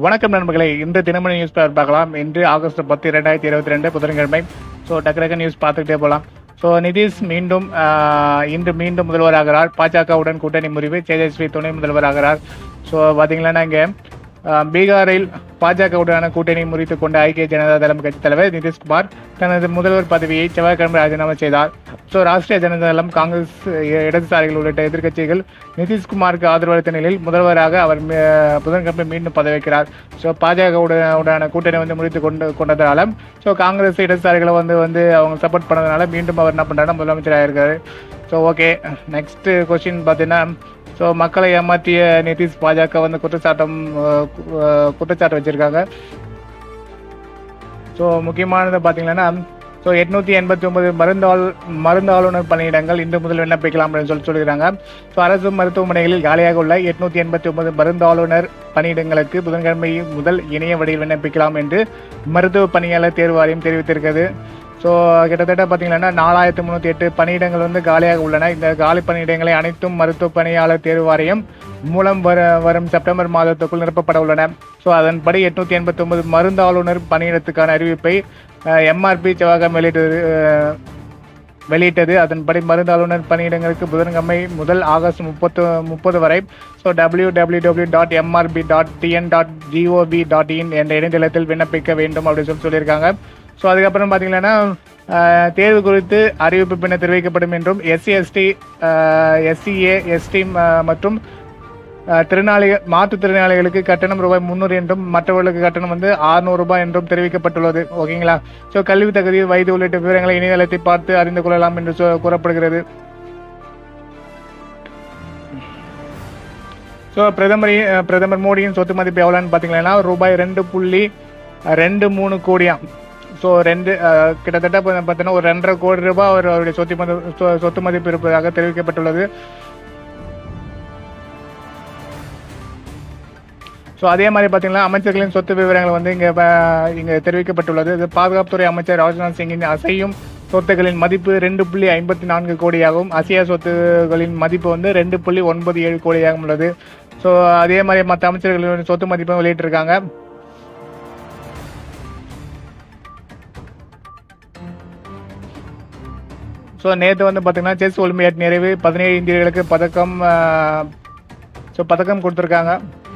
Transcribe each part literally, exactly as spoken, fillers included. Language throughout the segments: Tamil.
வணக்கம் நண்பர்களே, இன்று தினமணி நியூஸ் பேப்பர் பார்க்கலாம். இன்று ஆகஸ்ட் பத்து இரண்டாயிரத்தி இருபத்தி ரெண்டு புதன்கிழமை. ஸோ டக்கு நியூஸ் பார்த்துக்கிட்டே போகலாம். ஸோ நிதிஷ் மீண்டும் இன்று மீண்டும் முதல்வராகிறார். பாஜகவுடன் கூட்டணி முறிவு, தேஜஸ்வி துணை முதல்வராகிறார். ஸோ பார்த்தீங்கன்னா இங்கே பீகாரில் பாஜகவுடனான கூட்டணி முறித்துக் கொண்ட ஐக்கிய ஜனதா தளம் கட்சித் தலைவர் நிதிஷ்குமார் தனது முதல்வர் பதவியை செவ்வாய்க்கிழமை ராஜினாமா செய்தார். ஸோ ராஷ்டிரிய ஜனதா தளம், காங்கிரஸ், இடதுசாரிகள் உள்ளிட்ட எதிர்க்கட்சிகள் நிதிஷ்குமாருக்கு ஆதரவு அளித்த நிலையில் முதல்வராக அவர் புதன்கிழமை மீண்டும் பதவிக்கிறார். ஸோ பாஜகவுடனான கூட்டணி வந்து முடித்து கொண்டு கொண்டதால ஸோ காங்கிரஸ் இடதுசாரிகளை வந்து வந்து அவங்க சப்போர்ட் பண்ணதுனால மீண்டும் அவர் என்ன பண்ணுறாருன்னா முதலமைச்சராக இருக்காரு. ஸோ ஓகே, நெக்ஸ்ட் கொஸ்டின் பார்த்தீங்கன்னா, ஸோ மக்களை ஏமாற்றிய நிதிஷ் பாஜக வந்து குற்றச்சாட்டம் குற்றச்சாட்டு வச்சிருக்காங்க. ஸோ முக்கியமானது பார்த்தீங்கன்னா, ஸோ எட்நூத்தி எண்பத்தி ஒன்பது மருந்தாள் மருந்து ஆளுநர் பணியிடங்கள் இன்று முதல் விண்ணப்பிக்கலாம் அப்படின்னு சொல்லி சொல்லியிருக்காங்க. ஸோ அரசு மருத்துவமனைகளில் காலியாக உள்ள எட்நூத்தி எண்பத்தி ஒன்பது மருந்து ஆளுநர் பணியிடங்களுக்கு புதன்கிழமை முதல் இணைய வழியில் விண்ணப்பிக்கலாம் என்று மருத்துவ பணியாளர் தேர்வு வாரியம் தெரிவித்திருக்கிறது. ஸோ கிட்டத்தட்ட பார்த்தீங்கன்னா நாலாயிரத்தி முந்நூற்றி எட்டு பணியிடங்கள் வந்து காலியாக உள்ளன. இந்த காலி பணியிடங்களை அனைத்தும் மருத்துவ பணியாளர் தேர்வு வாரியம் மூலம் வர வரும் செப்டம்பர் மாதத்துக்குள் நிரப்பப்பட உள்ளன. ஸோ அதன்படி எட்நூத்தி எண்பத்தி ஒன்பது மருந்து ஆளுநர் பணியிடத்துக்கான அறிவிப்பை எம்ஆர்பி செவ்வாய்க்கிழமை வெளியிட்டது வெளியிட்டது அதன்படி மருந்து ஆளுநர் பணியிடங்களுக்கு புதன்கிழமை முதல் ஆகஸ்ட் முப்பத்து முப்பது வரை so W W W dot MRB dot TN dot G O V dot in என்ற இணையதளத்தில் விண்ணப்பிக்க வேண்டும் அப்படின்னு சொல்லி சொல்லியிருக்காங்க. ஸோ அதுக்கப்புறம் பார்த்தீங்கன்னா தேர்வு குறித்து அறிவிப்பு பின்னர் தெரிவிக்கப்படும் என்றும் எஸ்சி எஸ்டி எஸ்சிஏ எஸ்டி மற்றும் திறனாளிகள் மாற்றுத்திறனாளிகளுக்கு கட்டணம் ரூபாய் முந்நூறு என்றும் மற்றவர்களுக்கு கட்டணம் வந்து அறுநூறு ரூபாய் என்றும் தெரிவிக்கப்பட்டுள்ளது. ஓகேங்களா? ஸோ கல்வி தகுதி, வயது உள்ளிட்ட விவரங்களை இணையதளத்தை பார்த்து அறிந்து கொள்ளலாம் என்று கூறப்படுகிறது. ஸோ பிரதமர் பிரதமர் மோடியின் சொத்து மதிப்பு எவ்வளோன்னு பார்த்தீங்கன்னா ரூபாய் ரெண்டு புள்ளி ரெண்டு மூணு கோடியாம். ஸோ ரெண்டு கிட்டத்தட்ட பார்த்தீங்கன்னா ஒரு ரெண்டரை கோடி ரூபாய் அவர் அவருடைய சொத்து மதிப்பு சொத்து மதிப்பு இருப்பதாக தெரிவிக்கப்பட்டுள்ளது. ஸோ அதே மாதிரி பார்த்தீங்கன்னா அமைச்சர்களின் சொத்து விவரங்கள் வந்து இங்கே இங்கே தெரிவிக்கப்பட்டுள்ளது. இது பாதுகாப்புத்துறை அமைச்சர் ராஜ்நாத் சிங்கின் அசையும் சொத்துக்களின் மதிப்பு ரெண்டு புள்ளி ஐம்பத்தி நான்கு கோடியாகவும் அசையா சொத்துகளின் மதிப்பு வந்து ரெண்டு புள்ளி ஒன்பது ஏழு கோடியாகவும் உள்ளது. ஸோ அதே மாதிரி மற்ற அமைச்சர்களின் சொத்து மதிப்பும் வெளியிட்டிருக்காங்க. ஸோ நேற்று வந்து பார்த்தீங்கன்னா செஸ் ஒலிம்பியாட் நிறைவு, பதினேழு இந்தியர்களுக்கு பதக்கம் ஸோ பதக்கம் கொடுத்துருக்காங்க.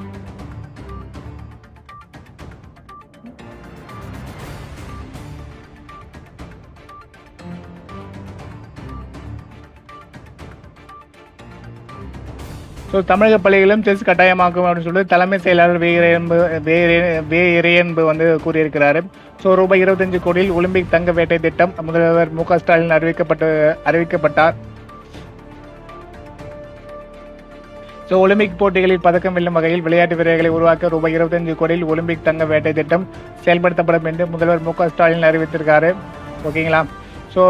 ஸோ தமிழக பள்ளிகளிலும் செஸ் கட்டாயமாக்கும் அப்படின்னு சொல்லிட்டு தலைமை செயலாளர் வே இறையன்பு வே இறையன்பு வந்து கூறியிருக்கிறாரு. ஸோ ரூபாய் இருபத்தஞ்சு கோடியில் ஒலிம்பிக் தங்க வேட்டை திட்டம் முதல்வர் மு க ஸ்டாலின் அறிவிக்கப்பட்டு அறிவிக்கப்பட்டார். ஸோ ஒலிம்பிக் போட்டிகளில் பதக்கம் வெல்லும் வகையில் விளையாட்டு வீரர்களை உருவாக்க ரூபாய் இருபத்தஞ்சு கோடியில் ஒலிம்பிக் தங்க வேட்டை திட்டம் செயல்படுத்தப்படும் என்று முதல்வர் மு க ஸ்டாலின் அறிவித்திருக்காரு. ஓகேங்களா? ஸோ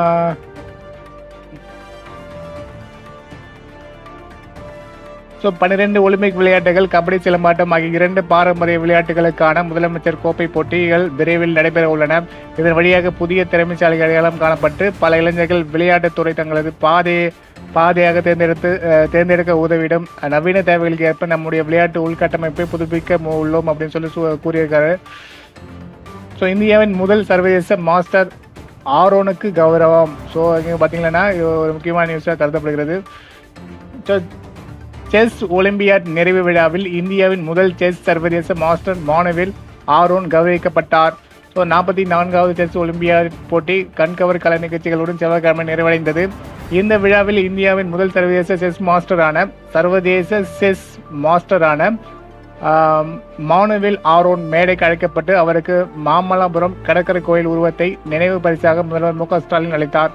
ஸோ பன்னிரெண்டு ஒலிம்பிக் விளையாட்டுகள், கபடி, சிலம்பாட்டம் ஆகிய இரண்டு பாரம்பரிய விளையாட்டுகளுக்கான முதலமைச்சர் கோப்பை போட்டிகள் விரைவில் நடைபெற உள்ளன. இதன் வழியாக புதிய திறமைசாலிகள் அடையாளம் காணப்பட்டு பல இளைஞர்கள் விளையாட்டுத்துறை தங்களது பாதை பாதையாக தேர்ந்தெடுத்து தேர்ந்தெடுக்க உதவிடும். நவீன தேவைகளுக்கு ஏற்ப நம்முடைய விளையாட்டு உள்கட்டமைப்பை புதுப்பிக்க உள்ளோம் அப்படின்னு சொல்லி கூறியிருக்காரு. ஸோ இந்தியாவின் முதல் சர்வதேச மாஸ்டர் ஆரோனுக்கு கௌரவம். ஸோ இங்கே பார்த்தீங்கன்னா ஒரு முக்கியமான நியூஸாக கருதப்படுகிறது. ஸோ செஸ் ஒலிம்பியாட் நிறைவு விழாவில் இந்தியாவின் முதல் செஸ் சர்வதேச மாஸ்டர் மாணவில் ஆரோன் கௌரவிக்கப்பட்டார். ஸோ நாற்பத்தி நான்காவது செஸ் ஒலிம்பியாட் போட்டி கண்கவர் கலை நிகழ்ச்சிகளுடன் செவ்வாய்க்கிழமை நிறைவடைந்தது. இந்த விழாவில் இந்தியாவின் முதல் சர்வதேச செஸ் மாஸ்டரான சர்வதேச செஸ் மாஸ்டரான மானுவேல் ஆரோன் மேடைக்கு அழைக்கப்பட்டு அவருக்கு மாமல்லபுரம் கடற்கரை கோயில் உருவத்தை நினைவு பரிசாக முதல்வர் மு க ஸ்டாலின் அளித்தார்.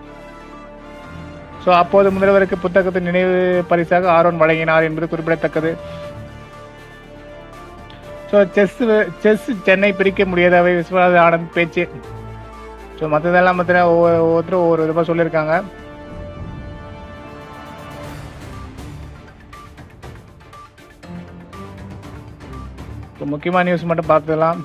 ஸோ அப்போது முதல்வருக்கு புத்தகத்தின் நினைவு பரிசாக ஆரோன் வழங்கினார் என்பது குறிப்பிடத்தக்கது. ஸோ செஸ் செஸ் சென்னை பிரிக்க முடியாதவை விஸ்வநாத ஆனந்த் பேச்சு. ஸோ மற்றதெல்லாம் பார்த்தீங்கன்னா ஒவ்வொருத்தரும் ஒவ்வொரு விதமாக சொல்லியிருக்காங்க. ஸோ முக்கியமான நியூஸ் மட்டும் பார்த்துக்கலாம்.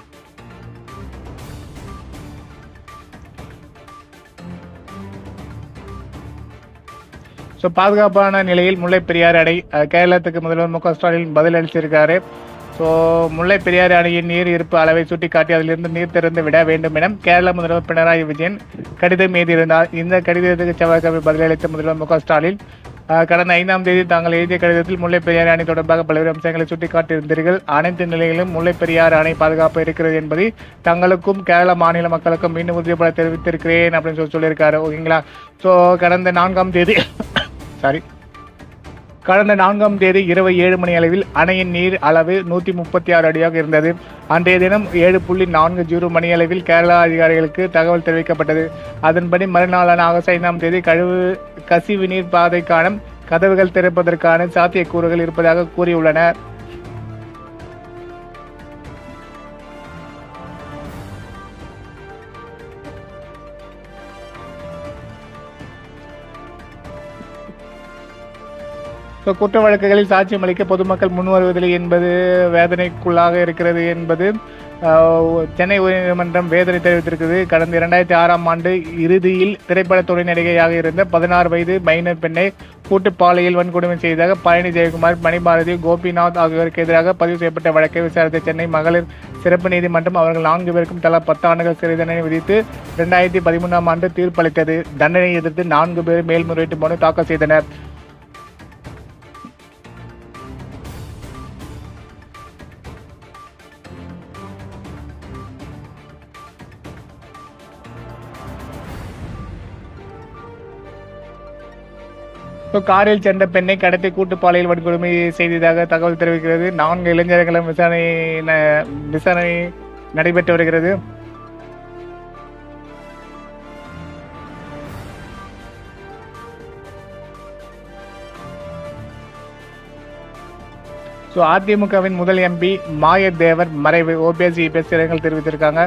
ஸோ பாதுகாப்பான நிலையில் முல்லை பெரியாறு அணை கேரளத்துக்கு முதல்வர் மு க ஸ்டாலின் பதில் அளிச்சிருக்காரு. ஸோ முல்லை பெரியாறு அணையின் நீர் இருப்பு அளவை சுட்டிக்காட்டி அதிலிருந்து நீர் திறந்து விட வேண்டும் என கேரள முதல்வர் பினராயி விஜயன் கடிதம் எழுதியிருந்தார். இந்த கடிதத்துக்கு செவ்வாய்க்கிழமை பதிலளித்த முதல்வர் மு க ஸ்டாலின் கடந்த ஐந்தாம் தேதி தாங்கள் எழுதிய கடிதத்தில் முல்லை பெரியாறு அணை தொடர்பாக பல்வேறு அம்சங்களை சுட்டிக்காட்டியிருந்தீர்கள். அனைத்து நிலைகளிலும் முல்லை பெரியாறு அணை பாதுகாப்பு இருக்கிறது என்பதை தங்களுக்கும் கேரள மாநில மக்களுக்கும் மீண்டும் உறுதிப்பட தெரிவித்திருக்கிறேன் அப்படின்னு சொல்லி சொல்லியிருக்காரு. ஓகேங்களா. ஸோ கடந்த நான்காம் தேதி சாரி கடந்த நான்காம் தேதி இரவு ஏழு மணி அளவில் அணையின் நீர் அளவு நூற்றி முப்பத்தி ஆறு அடியாக இருந்தது. அன்றைய தினம் ஏழு புள்ளி நான்கு ஜீரோ மணி அளவில் கேரளா அதிகாரிகளுக்கு தகவல் தெரிவிக்கப்பட்டது. அதன்படி மறுநாளான ஆகஸ்ட் ஐந்தாம் தேதி கழிவு கசிவு நீர் பாதைக்கான கதவுகள் திறப்பதற்கான சாத்தியக்கூறுகள் இருப்பதாக கூறியுள்ளனர். குற்ற வழக்குகளில் சாட்சியம் அளிக்க பொதுமக்கள் முன் வருவதில்லை என்பது வேதனைக்குள்ளாக இருக்கிறது என்பது சென்னை உயர்நீதிமன்றம் வேதனை தெரிவித்திருக்கிறது. கடந்த இரண்டாயிரத்தி ஆறாம் ஆண்டு இறுதியில் திரைப்பட துணை நடிகையாக இருந்த பதினாறு வயது மைனர் பெண்ணை கூட்டு பாலியல் வன்கொடுமை செய்ததாக பழனி ஜெயக்குமார், மணிபாரதி, கோபிநாத் ஆகியோருக்கு எதிராக பதிவு செய்யப்பட்ட வழக்கை விசாரித்த சென்னை மகளிர் சிறப்பு நீதிமன்றம் அவர்கள் நான்கு பேருக்கும் தலா பத்து ஆண்டுகள் சிறை தண்டனை விதித்து இரண்டாயிரத்தி பதிமூன்றாம் ஆண்டு தீர்ப்பளித்தது. தண்டனை எதிர்த்து நான்கு பேர் மேல்முறையீட்டு மனு தாக்கல் செய்தனர். காரில் சென்ற பெண்ணை கடத்தி கூட்டு பாலியல் வன்கொடுமை செய்ததாக தகவல் தெரிவிக்கிறது. நான்கு இளைஞர்களும் விசாரணை விசாரணை நடைபெற்று வருகிறது. ஸோ அதிமுகவின் முதல் எம்பி மாயதேவர் மறைவு, ஓபிஎஸ் இபிஎஸ் இரங்கல் தெரிவித்திருக்காங்க.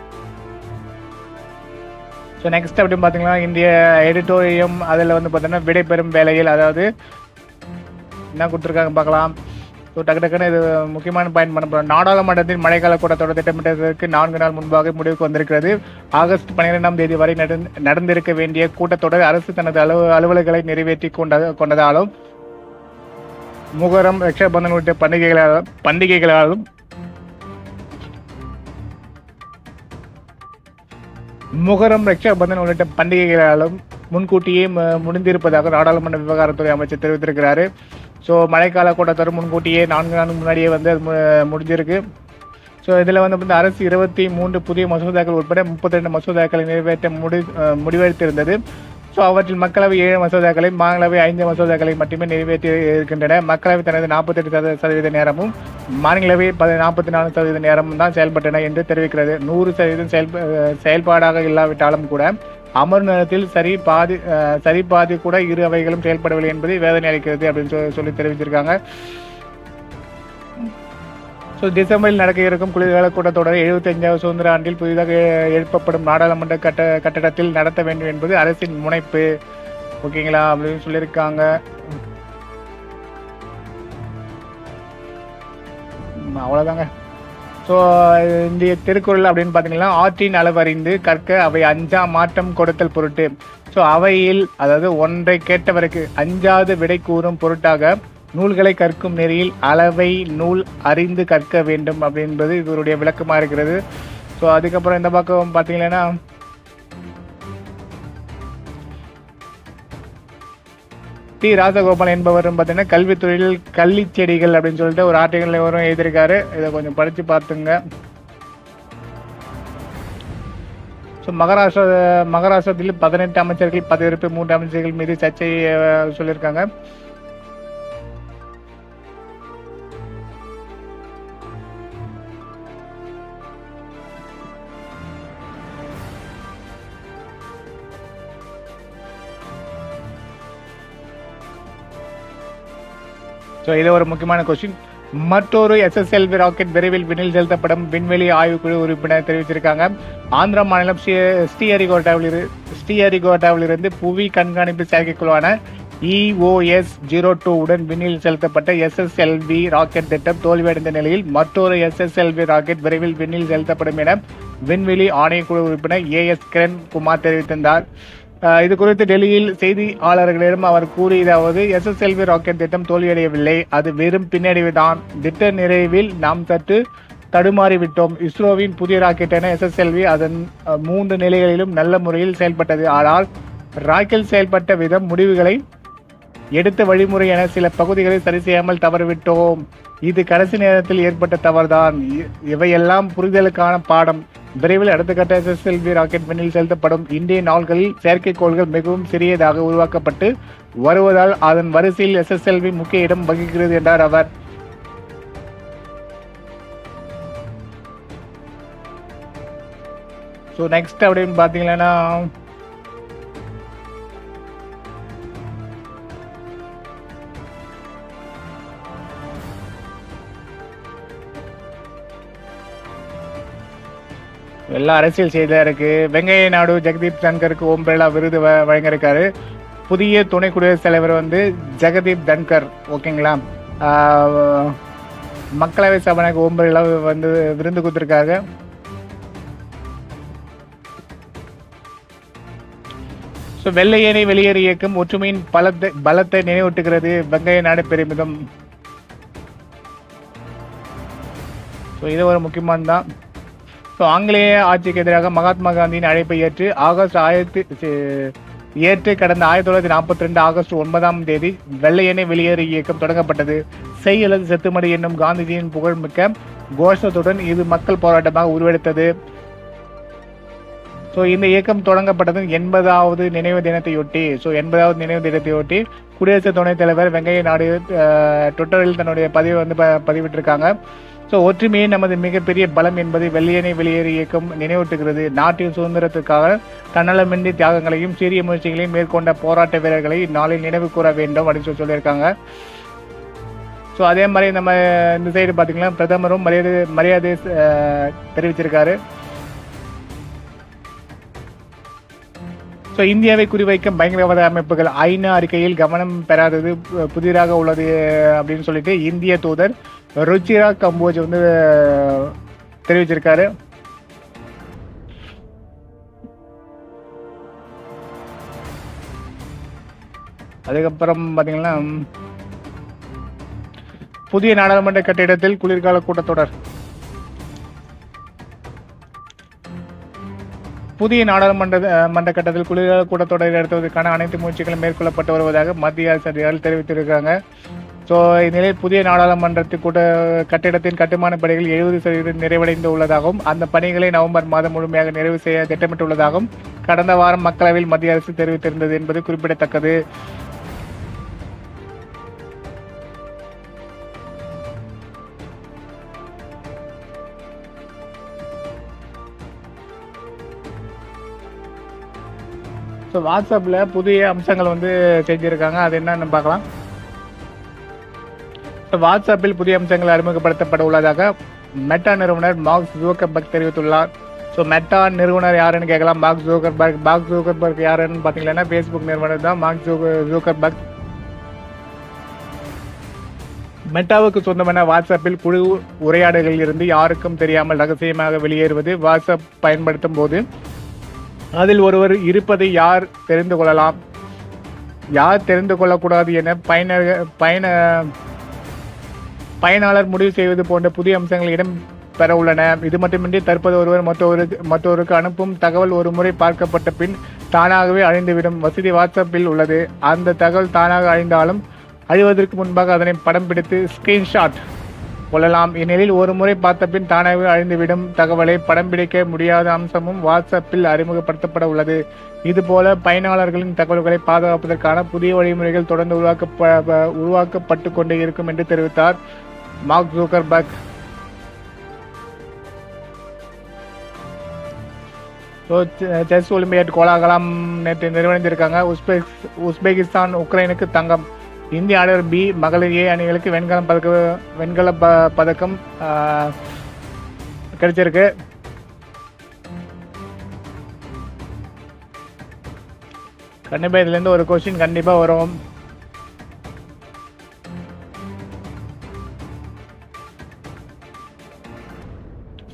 ஸோ நெக்ஸ்ட் அப்படின்னு பார்த்தீங்கன்னா இந்திய எடிட்டோரியம் அதில் வந்து பார்த்தீங்கன்னா விடைபெறும் வேலையில், அதாவது என்ன கொடுத்துருக்காங்க பார்க்கலாம். ஸோ டக்கு டக்குன்னு இது முக்கியமான பாயிண்ட் பண்ண போகிறோம். நாடாளுமன்றத்தின் மழைக்கால கூட்டத்தொடர் திட்டமிட்டதற்கு நான்கு நாள் முன்பாக முடிவுக்கு வந்திருக்கிறது. ஆகஸ்ட் பன்னிரெண்டாம் தேதி வரை நடந்திருக்க வேண்டிய கூட்டத்தொடர் அரசு தனது அலுவ அலுவல்களை நிறைவேற்றி கொண்ட கொண்டதாலும் முகரம், ரக்ஷாபந்தன் உள்ளிட்ட பண்டிகைகளாலும் பண்டிகைகளாலும் முகரம், ரக்ஷாபந்தன் உள்ளிட்ட பண்டிகைகளாலும் முன்கூட்டியே முடிந்திருப்பதாக நாடாளுமன்ற விவகாரத்துறை அமைச்சர் தெரிவித்திருக்கிறாரு. ஸோ மழைக்கால கூட்டத்தொடர் முன்கூட்டியே நான்கு நாள் முன்னாடியே வந்து அது முடிஞ்சிருக்கு. ஸோ இதில் வந்து அரசு இருபத்தி மூன்று புதிய மசோதாக்கள் உட்பட முப்பத்தி ரெண்டு மசோதாக்களை நிறைவேற்ற முடி முடிவெடுத்திருந்தது. ஸோ அவற்றில் மக்களவை ஏழு மசோதாக்களை, மாநிலவை ஐந்து மசோதாக்களை மட்டுமே நிறைவேற்றி இருக்கின்றன. மக்களவை தனது நாற்பத்தி எட்டு சதவீத நேரமும், மாநிலவை நாற்பத்தி நாலு சதவீத நேரமும் தான் செயல்பட்டன என்று தெரிவிக்கிறது. நூறு சதவீதம் செயல் செயல்பாடாக இல்லாவிட்டாலும் கூட அமர் நேரத்தில் சரி பாதி சரி பாதி கூட இரு அவைகளும் செயல்படவில்லை என்பதை வேதனை அளிக்கிறது அப்படின்னு சொல்லி சொல்லி தெரிவிச்சிருக்காங்க. ஸோ டிசம்பரில் நடக்க இருக்கும் குளிர்கால கூட்டத்தொடரை எழுபத்தி அஞ்சாவது சுதந்திர ஆண்டில் புதிதாக எழுப்பப்படும் நாடாளுமன்ற கட்ட கட்டடத்தில் நடத்த வேண்டும் என்பது அரசின் முனைப்பு. ஓகேங்களா அப்படின்னு சொல்லியிருக்காங்க. அவ்வளோதாங்க. ஸோ இந்த திருக்குறள் அப்படின்னு பார்த்தீங்கன்னா ஆற்றின் அளவறிந்து கற்க அவை அஞ்சா மாற்றம் கொடுத்தல் பொருட்டு. ஸோ அவையில், அதாவது ஒன்றை கேட்டவருக்கு அஞ்சாது விடை கூறும் பொருட்டாக நூல்களை கற்கும் நெறியில் அளவை நூல் அறிந்து கற்க வேண்டும் அப்படின்றது இவருடைய விளக்கமாக இருக்கிறது. ஸோ அதுக்கப்புறம் இந்த பக்கம் பார்த்தீங்கன்னா டி ராஜகோபால் என்பவரும் பார்த்தீங்கன்னா கல்வித்துறையில் கல்வி செடிகள் அப்படின்னு சொல்லிட்டு ஒரு ஆர்டிகல் வரும் எழுதியிருக்காரு. இதை கொஞ்சம் படித்து பார்த்துங்க. ஸோ மகாராஷ்டிரா மகாராஷ்டிரத்தில் பதினெட்டு அமைச்சர்கள் பதவியேற்பு, மூன்று அமைச்சர்கள் மீது சர்ச்சை சொல்லியிருக்காங்க. ஸோ இது ஒரு முக்கியமான கொஸ்டின். மற்றொரு எஸ்எஸ்எல்வி ராக்கெட் விரைவில் விண்ணில் செலுத்தப்படும் விண்வெளி ஆய்வுக்குழு உறுப்பினர் தெரிவிச்சிருக்காங்க. ஆந்திரா மாநிலம் ஸ்ரீஹரிகோட்டாவில் ஸ்ரீஹரிகோட்டாவில் இருந்து புவி கண்காணிப்பு செயற்கைக்குழுவான இஓஎஸ் ஜீரோ டூ உடன் விண்ணில் செலுத்தப்பட்ட எஸ்எஸ்எல்வி ராக்கெட் திட்டம் தோல்வியடைந்த நிலையில் மற்றொரு எஸ்எஸ்எல்வி ராக்கெட் விரைவில் விண்ணில் செலுத்தப்படும் என விண்வெளி ஆணையக்குழு உறுப்பினர் ஏ எஸ் கிரண் குமார் தெரிவித்திருந்தார். இது குறித்து டெல்லியில் செய்தியாளர்களிடம் அவர் கூறியதாவது, எஸ்எஸ்எல்வி ராக்கெட் திட்டம் தோல்வியடையவில்லை, அது வெறும் பின்னடைவுதான். திட்ட நிறைவில் நாம் சற்று தடுமாறிவிட்டோம். இஸ்ரோவின் புதிய ராக்கெட்டான எஸ்எஸ்எல்வி அதன் மூன்று நிலைகளிலும் நல்ல முறையில் செயல்பட்டது. ஆனால் ராக்கெட் செயல்பட்ட விதம், முடிவுகளை எடுத்த வழிமுறை என சில பகுதிகளை சரி செய்யாமல் தவறிவிட்டோம். இது கடைசி நேரத்தில் ஏற்பட்ட தவறுதான். இவையெல்லாம் புரிதலுக்கான பாடம். விரைவில் அடுத்த கட்ட எஸ்எஸ்எல்வி ராக்கெட் விண்ணில் செலுத்தப்படும். இந்திய நாள்களில் செயற்கைக்கோள்கள் மிகவும் சிறியதாக உருவாக்கப்பட்டு வருவதால் அதன் வரிசையில் எஸ்எஸ்எல்வி முக்கிய இடம் வகிக்கிறது என்றார் அவர். ஸோ நெக்ஸ்ட் அப்படின்னு பார்த்தீங்கன்னா, எல்லா அரசியல் செய்தியா இருக்கு. வெங்கைய நாயுடு ஜெகதீப் தன்கருக்கு ஓம் பிர்லா விருது வழங்கியிருக்காரு. புதிய துணை குடியரசுத் தலைவர் வந்து ஜெகதீப் தன்கர். ஓகேங்களா, மக்களவை சபாநாயகர் ஓம் பிர்லா வந்து விருந்து கொடுத்திருக்காங்க. ஸோ வெள்ளையனை வெளியேறு இயக்கம் ஒற்றுமையின் பலத்தை பலத்தை நினைவூட்டுகிறது. வெங்கைய நாயுடு பெருமிதம். ஸோ இது ஒரு முக்கியமான தான். ஸோ ஆங்கிலேய ஆட்சிக்கு எதிராக மகாத்மா காந்தியின் அழைப்பை ஏற்று ஆகஸ்ட் ஆயிரத்தி ஏற்று கடந்த ஆயிரத்தி தொள்ளாயிரத்தி நாற்பத்தி ரெண்டு ஆகஸ்ட் ஒன்பதாம் தேதி வெள்ளையனை வெளியேறு இயக்கம் தொடங்கப்பட்டது. செய் அல்லது செத்துமடி என்னும் காந்திஜியின் புகழ்மிக்க கோஷத்துடன் இது மக்கள் போராட்டமாக உருவெடுத்தது. ஸோ இந்த இயக்கம் தொடங்கப்பட்டது எண்பதாவது நினைவு தினத்தையொட்டி. ஸோ எண்பதாவது நினைவு தினத்தையொட்டி குடியரசு துணைத் தலைவர் வெங்கைய நாயுடு ட்விட்டரில் தன்னுடைய பதிவை வந்து பதிவிட்டிருக்காங்க. ஸோ ஒற்றுமையே நமது மிகப்பெரிய பலம் என்பதை வெள்ளையனை வெளியேறு இயக்கம் நினைவூட்டுகிறது. நாட்டின் சுதந்திரத்திற்காக தன்னலமின்றி தியாகங்களையும் சீரிய முயற்சிகளையும் மேற்கொண்ட போராட்ட வீரர்களை இந்நாளில் நினைவு கூற வேண்டும் அப்படின்னு சொல்லி சொல்லியிருக்காங்க. ஸோ அதே மாதிரி நம்ம இந்த சைடு பார்த்தீங்கன்னா பிரதமரும் மரியாதை மரியாதை தெரிவிச்சிருக்காரு. ஸோ இந்தியாவை குறிவைக்கும் பயங்கரவாத அமைப்புகள் ஐநா அறிக்கையில் கவனம் பெறாதது புதிதாக உள்ளது அப்படின்னு சொல்லிட்டு இந்திய தூதர் ருச்சிரா கம்போஜ் வந்து தெரிவிச்சிருக்காரு. அதுக்கப்புறம் பாத்தீங்கன்னா புதிய நாடாளுமன்ற கட்டிடத்தில் குளிர்கால கூட்டத்தொடர். புதிய நாடாளுமன்ற மன்ற கட்டத்தில் குளிர்கால கூட்டத்தொடர் நடத்துவதற்கான அனைத்து முயற்சிகளும் மேற்கொள்ளப்பட்டு வருவதாக மத்திய அரசு அதிகாரிகள் தெரிவித்திருக்காங்க. ஸோ இந்நிலையில் புதிய நாடாளுமன்றத்தின் கூட்ட கட்டிடத்தின் கட்டுமான பணிகள் எழுபது சதவீதம் நிறைவடைந்து உள்ளதாகவும் அந்த பணிகளை நவம்பர் மாதம் முழுமையாக நிறைவு செய்ய திட்டமிட்டுள்ளதாகவும் கடந்த வாரம் மக்களவையில் மத்திய அரசு தெரிவித்திருந்தது என்பது குறிப்பிடத்தக்கது. ஸோ வாட்ஸ்அப்பில் புதிய அம்சங்கள் வந்து செஞ்சுருக்காங்க. அது என்னன்னு பார்க்கலாம். வாட்ஸ்அப்பில் புதிய அம்சங்கள் அறிமுகப்படுத்தப்பட உள்ளதாக மெட்டா நிறுவனர் மார்க் ஜூக்கர்பர்க் தெரிவித்துள்ளார். ஸோ மெட்டா நிறுவனர் யாருன்னு கேட்கலாம். மார்க் ஜூக்கர்பர்க் மார்க் ஜூக்கர்பர்க் யாருன்னு பார்த்தீங்கன்னா ஃபேஸ்புக் நிறுவனர் தான் மார்க் ஜூக்கர்பர்க். மெட்டாவுக்கு சொந்தமான வாட்ஸ்அப்பில் குழு உரையாடல்களில் இருந்து யாருக்கும் தெரியாமல் ரகசியமாக வெளியேறுவது வாட்ஸ்அப் பயன்படுத்தும் போது அதில் ஒருவர் இருப்பதை யார் தெரிந்து கொள்ளலாம், யார் தெரிந்து கொள்ளக்கூடாது என பயனர் பயன பயனாளர் முடிவு செய்வது போன்ற புதிய அம்சங்கள் இடம் பெற உள்ளன. இது மட்டுமின்றி தற்போது ஒருவர் மற்றொருக்கு மற்றொருக்கு அனுப்பும் தகவல் ஒரு முறை பார்க்கப்பட்ட பின் தானாகவே அழிந்துவிடும் வசதி வாட்ஸ்அப்பில் உள்ளது. அந்த தகவல் தானாக அழிந்தாலும் அழிவதற்கு முன்பாக அதனை படம் பிடித்து ஸ்கிரீன்ஷாட் கொள்ளலாம். இந்நிலையில் ஒரு முறை பார்த்த பின் தானாகவே அழிந்துவிடும் தகவலை படம் பிடிக்க முடியாத அம்சமும் வாட்ஸ்அப்பில் அறிமுகப்படுத்தப்பட உள்ளது. இதுபோல பயனாளர்களின் தகவல்களை பாதுகாப்பதற்கான புதிய வழிமுறைகள் தொடர்ந்து உருவாக்க உருவாக்கப்பட்டு கொண்டே இருக்கும் என்று தெரிவித்தார் மார்க் ஜூக்கர்பர்க். செஸ் ஒலிம்பியாட் கோலாகலம் நேற்று நிறைவடைந்திருக்காங்க. உஸ்பெக் உஸ்பெகிஸ்தான் உக்ரைனுக்கு தங்கம். இந்திய ஆடவர் பி மகளிர் ஏ அணிகளுக்கு வெண்கலம் பதக்க வெண்கல ப பதக்கம் கிடைச்சிருக்கு. கண்டிப்பா இதுல இருந்து ஒரு கொஸ்டின் கண்டிப்பா வரும்.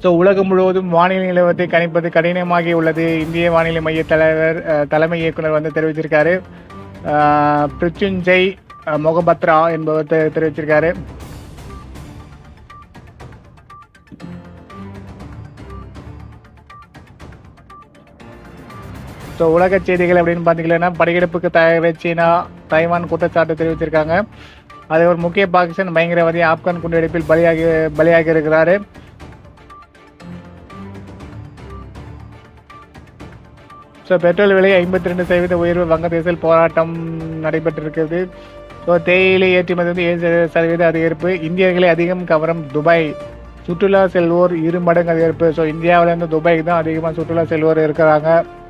ஸோ உலகம் முழுவதும் வானிலை நிலவரத்தை கணிப்பது கடினமாகி உள்ளது. இந்திய வானிலை மைய தலைவர் தலைமை இயக்குனர் வந்து தெரிவிச்சிருக்காரு. பிருத்யுஞ்சய் மொகபத்ரா என்பவர் தெரிவிச்சிருக்காரு. ஸோ உலக செய்திகள் அப்படின்னு பார்த்தீங்கன்னா, படையெடுப்புக்கு தயாராக சீனா தைவான் குற்றச்சாட்டு தெரிவிச்சிருக்காங்க. அது ஒரு முக்கிய பாகிஸ்தான் பயங்கரவாதி ஆப்கான் குண்டுவெடிப்பில் பலியாகி பலியாகி இருக்கிறாரு. ஸோ பெட்ரோல் விலை ஐம்பத்தி ரெண்டு சதவீத உயர்வு வங்கதேசத்தில் போராட்டம் நடைபெற்றிருக்கிறது. ஸோ தேயிலை ஏற்றுமதி வந்து ஏழு சதவீத அதிகரிப்பு. இந்தியர்களை அதிகம் கவரும் துபாய், சுற்றுலா செல்வோர் இரு மடங்கு அதிகரிப்பு. ஸோ இந்தியாவிலேருந்து துபாய்க்கு தான் அதிகமாக சுற்றுலா செல்வோர் இருக்கிறாங்க.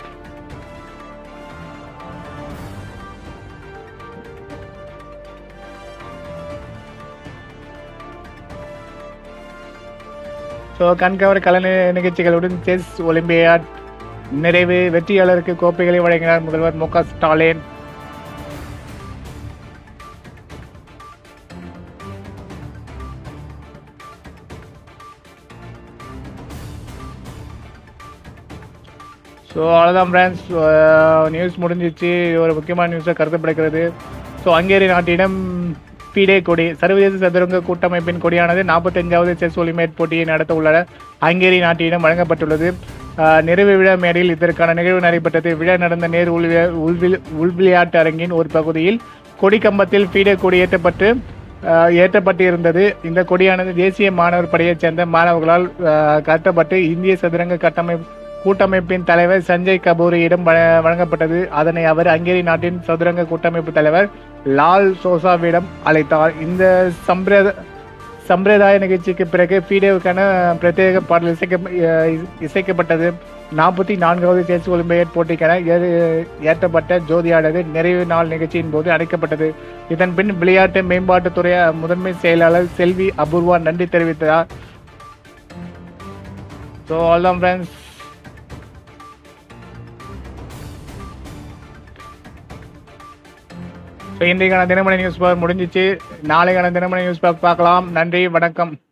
ஸோ கண்கவர் கலை நிகழ்ச்சிகளுடன் செஸ் ஒலிம்பியாட் நிறைவு. வெற்றியாளருக்கு கோப்பைகளை வழங்கினார் முதல்வர் மு க ஸ்டாலின். ஸோ அவ்வளோதான் ஃப்ரெண்ட்ஸ், நியூஸ் முடிஞ்சிச்சு. ஒரு முக்கியமான நியூஸாக கருதப்படுகிறது. ஸோ ஹங்கேரி நாட்டிடம் பீடே கொடி. சர்வதேச சதுரங்க கூட்டமைப்பின் கொடியானது நாற்பத்தஞ்சாவது செஸ் ஒலிம்பியாட் போட்டியை நடத்த உள்ள ஹங்கேரி நாட்டிடம் வழங்கப்பட்டுள்ளது. நிறைவு விழா மேடையில் இதற்கான நிகழ்வு நடைபெற்றது. விழா நடந்த நேர் உள்வில் உள்விளையாட்டு அரங்கின் ஒரு பகுதியில் கொடி கம்பத்தில் பீடே கொடி ஏற்றப்பட்டு ஏற்றப்பட்டு இருந்தது. இந்த கொடியானது தேசிய மாணவர் படையைச் சேர்ந்த மாணவர்களால் கட்டப்பட்டு இந்திய சதுரங்க கட்டமைப்பு கூட்டமைப்பின் தலைவர் சஞ்சய் கபூரியிடம் வழங்கப்பட்டது. அதனை அவர் ஹங்கேரி நாட்டின் சதுரங்க கூட்டமைப்பு தலைவர் லால் சோசாவிடம் அழைத்தார். இந்த சம்பிரத சம்பிரதாய நிகழ்ச்சிக்கு பிறகு பீடேவுக்கான பிரத்யேக பாடல் இசைக்க இசைக்கப்பட்டது. நாற்பத்தி நான்காவது செஸ் ஒலிம்பியாட் போட்டிக்கான ஏற்றப்பட்ட ஜோதியானது நிறைவு நாள் நிகழ்ச்சியின் போது அடைக்கப்பட்டது. இதன் பின் விளையாட்டு மேம்பாட்டுத்துறை முதன்மை செயலாளர் செல்வி அபூர்வா நன்றி தெரிவித்தார். ஸோ ஆல்தான் ஃப்ரெண்ட்ஸ், ஸோ இன்றைக்கான தினமணி நியூஸ் பேப்பர் முடிஞ்சிச்சு. நாளைக்கான தினமணி நியூஸ் பேப்பர் பார்க்கலாம். நன்றி, வணக்கம்.